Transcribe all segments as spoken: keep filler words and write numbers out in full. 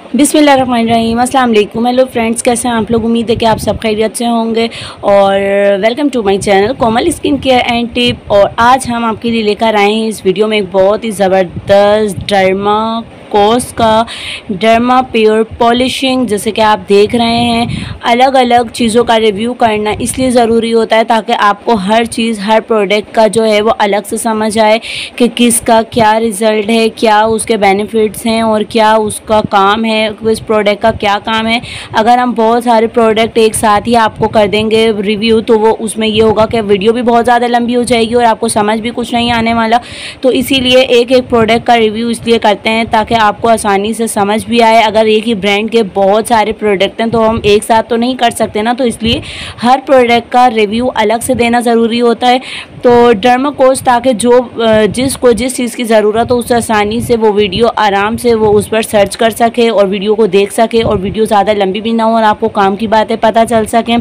बिस्मिल्लाहिर्रहमानिर्रहीम, अस्सलाम वालेकुम। हेलो फ्रेंड्स, कैसे हैं आप लोग? उम्मीद है कि आप सब खैरियत से होंगे और welcome to my channel Komal skin care and tip. और आज हम आपके लिए लेकर आए हैं इस वीडियो में एक बहुत ही ज़बरदस्त डर्मा कोस का डर्मा प्योर पॉलिशिंग। जैसे कि आप देख रहे हैं, अलग अलग चीज़ों का रिव्यू करना इसलिए ज़रूरी होता है ताकि आपको हर चीज़, हर प्रोडक्ट का जो है वो अलग से समझ आए कि किसका क्या रिज़ल्ट है, क्या उसके बेनिफिट्स हैं और क्या उसका काम है, उस प्रोडक्ट का क्या काम है। अगर हम बहुत सारे प्रोडक्ट एक साथ ही आपको कर देंगे रिव्यू तो वो उसमें ये होगा कि वीडियो भी बहुत ज़्यादा लंबी हो जाएगी और आपको समझ भी कुछ नहीं आने वाला। तो इसीलिए एक एक प्रोडक्ट का रिव्यू इसलिए करते हैं ताकि आपको आसानी से समझ भी आए। अगर एक ही ब्रांड के बहुत सारे प्रोडक्ट हैं तो हम एक साथ तो नहीं कर सकते ना, तो इसलिए हर प्रोडक्ट का रिव्यू अलग से देना ज़रूरी होता है। तो डर्मा कोस, ताकि जो जिसको जिस चीज़ की ज़रूरत हो उसे आसानी से वो वीडियो आराम से वो उस पर सर्च कर सके और वीडियो को देख सके और वीडियो ज़्यादा लंबी भी ना हो और आपको काम की बातें पता चल सकें।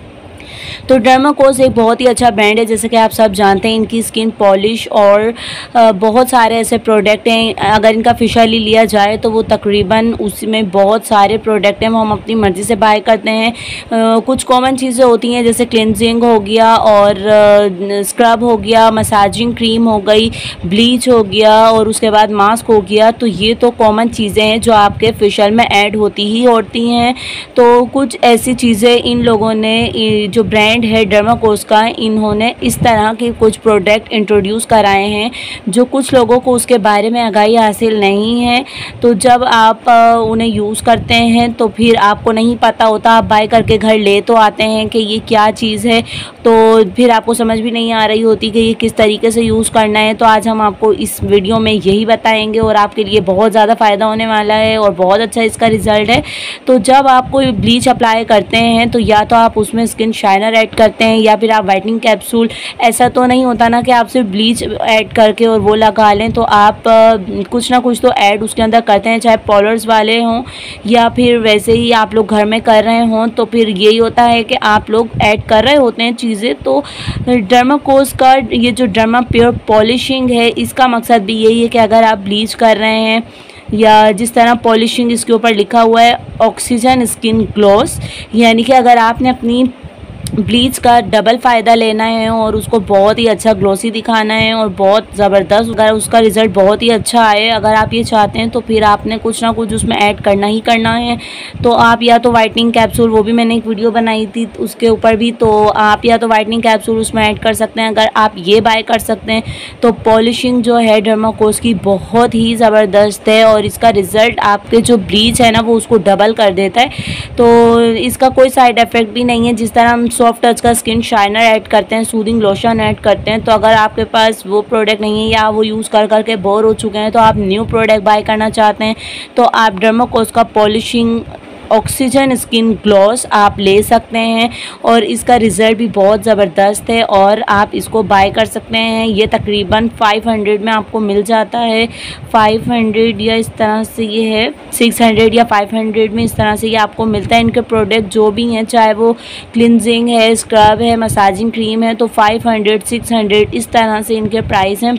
तो डर्मा कोस एक बहुत ही अच्छा ब्रांड है। जैसे कि आप सब जानते हैं, इनकी स्किन पॉलिश और बहुत सारे ऐसे प्रोडक्ट हैं। अगर इनका ऑफिशियली लिया जाए तो वो तकरीबन उसमें बहुत सारे प्रोडक्ट हैं वो हम अपनी मर्ज़ी से बाय करते हैं। कुछ कॉमन चीज़ें होती हैं जैसे क्लिनजिंग हो गया और स्क्रब हो गया, मसाजिंग क्रीम हो गई, ब्लीच हो गया और उसके बाद मास्क हो गया। तो ये तो कॉमन चीज़ें हैं जो आपके फेशियल में ऐड होती ही होती हैं। तो कुछ ऐसी चीज़ें इन लोगों ने, जो ब्रांड है डर्मा कोस का, इन्होंने इस तरह के कुछ प्रोडक्ट इंट्रोड्यूस कराए हैं जो कुछ लोगों को उसके बारे में आगाही हासिल नहीं है। तो जब आप उन्हें यूज़ करते हैं तो फिर आपको नहीं पता होता, आप बाय करके घर ले तो आते हैं कि ये क्या चीज़ है, तो फिर आपको समझ भी नहीं आ रही होती कि ये किस तरीके से यूज़ करना है। तो आज हम आपको इस वीडियो में यही बताएंगे और आपके लिए बहुत ज़्यादा फ़ायदा होने वाला है और बहुत अच्छा इसका रिज़ल्ट है। तो जब आप कोई ब्लीच अप्लाई करते हैं तो या तो आप उसमें स्किन शाइनर ऐड करते हैं या फिर आप वाइटनिंग कैप्सूल। ऐसा तो नहीं होता ना कि आप सिर्फ ब्लीच ऐड करके और वो लगा लें, तो आप कुछ ना कुछ तो ऐड उसके अंदर करते हैं, चाहे पाउडर्स वाले हों या फिर वैसे ही आप लोग घर में कर रहे हों। तो फिर यही होता है कि आप लोग ऐड कर रहे होते हैं चीज़ें। तो डर्मा कोस का ये जो डर्मा प्योर पॉलिशिंग है, इसका मकसद भी यही है कि अगर आप ब्लीच कर रहे हैं या जिस तरह पॉलिशिंग इसके ऊपर लिखा हुआ है ऑक्सीजन स्किन ग्लोस, यानी कि अगर आपने अपनी ब्लीच का डबल फ़ायदा लेना है और उसको बहुत ही अच्छा ग्लोसी दिखाना है और बहुत ज़बरदस्त, अगर उसका रिज़ल्ट बहुत ही अच्छा आए, अगर आप ये चाहते हैं तो फिर आपने कुछ ना कुछ उसमें ऐड करना ही करना है। तो आप या तो वाइटनिंग कैप्सूल, वो भी मैंने एक वीडियो बनाई थी उसके ऊपर भी, तो आप या तो वाइटनिंग कैप्सूल उसमें ऐड कर सकते हैं। अगर आप ये बाय कर सकते हैं तो पॉलिशिंग जो है डर्मा कोस की बहुत ही ज़बरदस्त है और इसका रिज़ल्ट आपके जो ब्लीच है ना वो उसको डबल कर देता है। तो इसका कोई साइड इफ़ेक्ट भी नहीं है। जिस तरह हम सॉफ्ट टच का स्किन शाइनर ऐड करते हैं, सूदिंग लोशन ऐड करते हैं, तो अगर आपके पास वो प्रोडक्ट नहीं है या वो यूज़ कर करके बोर हो चुके हैं तो आप न्यू प्रोडक्ट बाय करना चाहते हैं तो आप डर्मा कोस का पॉलिशिंग ऑक्सीजन स्किन ग्लॉस आप ले सकते हैं और इसका रिज़ल्ट भी बहुत ज़बरदस्त है और आप इसको बाय कर सकते हैं। ये तकरीबन पाँच सौ में आपको मिल जाता है, पाँच सौ या इस तरह से ये है छह सौ या पाँच सौ में, इस तरह से ये आपको मिलता है। इनके प्रोडक्ट जो भी हैं, चाहे वो क्लिनजिंग है, स्क्रब है, मसाजिंग क्रीम है, तो पाँच सौ छह सौ इस तरह से इनके प्राइस हैं।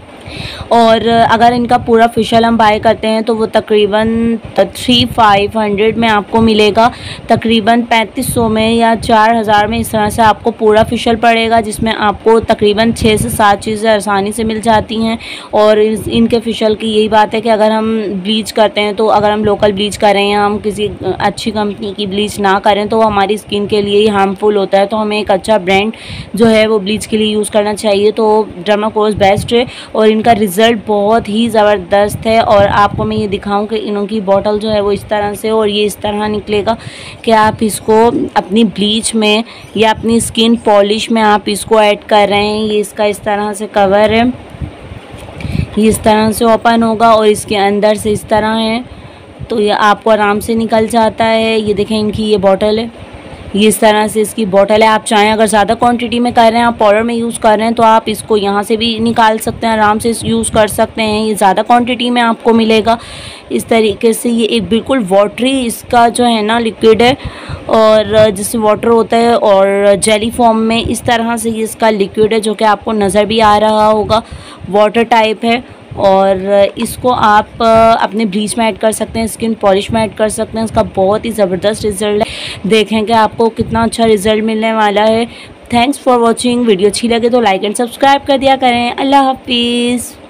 और अगर इनका पूरा फेशियल हम बाय करते हैं तो वो तकरीबन थ्री फाइव हंड्रेड में आपको मिलेगा, तकरीबन पैंतीस सौ में या चार हज़ार में, इस तरह से आपको पूरा फेशियल पड़ेगा, जिसमें आपको तकरीबन छः से सात चीज़ें आसानी से मिल जाती हैं। और इस इनके फेशियल की यही बात है कि अगर हम ब्लीच करते हैं तो अगर हम लोकल ब्लीच करें या हम किसी अच्छी कंपनी की ब्लीच ना करें तो हमारी स्किन के लिए ही हार्मफुल होता है। तो हमें एक अच्छा ब्रांड जो है वो ब्लीच के लिए यूज़ करना चाहिए। तो डर्मा कोस बेस्ट है और इनका रिज़ल्ट बहुत ही ज़बरदस्त है। और आपको मैं ये दिखाऊं कि इनकी बॉटल जो है वो इस तरह से, और ये इस तरह निकलेगा कि आप इसको अपनी ब्लीच में या अपनी स्किन पॉलिश में आप इसको ऐड कर रहे हैं। ये इसका इस तरह से कवर है, ये इस तरह से ओपन होगा और इसके अंदर से इस तरह है, तो ये आपको आराम से निकल जाता है। ये देखें, इनकी ये बॉटल है, ये इस तरह से इसकी बॉटल है। आप चाहें अगर ज़्यादा क्वांटिटी में कर रहे हैं, आप पाउडर में यूज़ कर रहे हैं, तो आप इसको यहाँ से भी निकाल सकते हैं, आराम से यूज़ कर सकते हैं। ये ज़्यादा क्वांटिटी में आपको मिलेगा इस तरीके से। ये एक बिल्कुल वाटरी इसका जो है ना लिक्विड है, और जैसे वाटर होता है और जेली फॉर्म में, इस तरह से ये इसका लिक्विड है जो कि आपको नज़र भी आ रहा होगा, वाटर टाइप है। और इसको आप अपने ब्लीच में ऐड कर सकते हैं, स्किन पॉलिश में ऐड कर सकते हैं। इसका बहुत ही ज़बरदस्त रिज़ल्ट है, देखेंगे आपको कितना अच्छा रिज़ल्ट मिलने वाला है। Thanks for watching. वीडियो अच्छी लगे तो लाइक एंड सब्सक्राइब कर दिया करें। अल्लाह हाफिज़।